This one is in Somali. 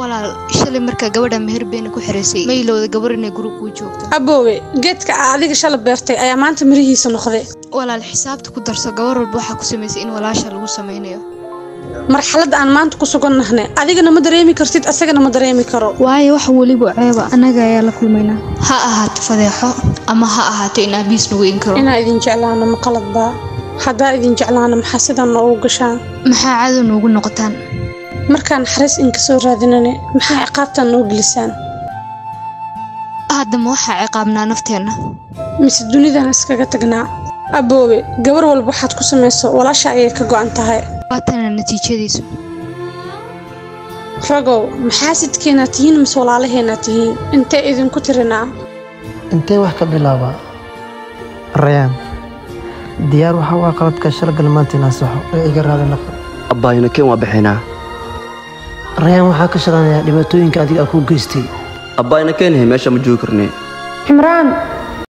walaal shalay marka gabadha meher been ku xireysay maylowda gabar inay guriga ku joogto aboowe geedka adiga shalay beertay ayaa maanta mirihiisa noqday walaal xisaabta ku darso gabar walba waxa ku sameysay in walaasha lagu sameeyo marxaladda aan maanta ku sugannahay adigana ma dareemi kartid asagana ma dareemi karo waayo wax waliba ceeba anaga ayaa la kulmayna ha ahaato fadeexo ama ha ahaato in abiis nagu in karo inaa idin jeclaano ma qaladba hadaa idin jeclaano maxaa sidan noogu gashaan maxaa cadow noogu noqotaan markaan xaris in ka soo raadinane maxaa ciqaabtan noo gelisaan hadda ma waxaa ciqaabnaa nafteena mise dunidan iskaga tagnaa aboowe gabar walba waxaad ku samayso walaasha ayay ka go'an tahay waatana natiijadiisu ragow maxaa sidkeena tihiin mise walaalaheena tihiin intee idinku tirinaa intee wax ka bilaabaa rayaan diyaar waxa waa qaladka shalgal maanta inaan saxo ee iga raali noqo abbaayna keen waa bixinaa rayaan waxaa ka shaqaynayaa dhibaatooyinka adiga ku geystay abbaayna keen meesha ma joogi karnee Imraan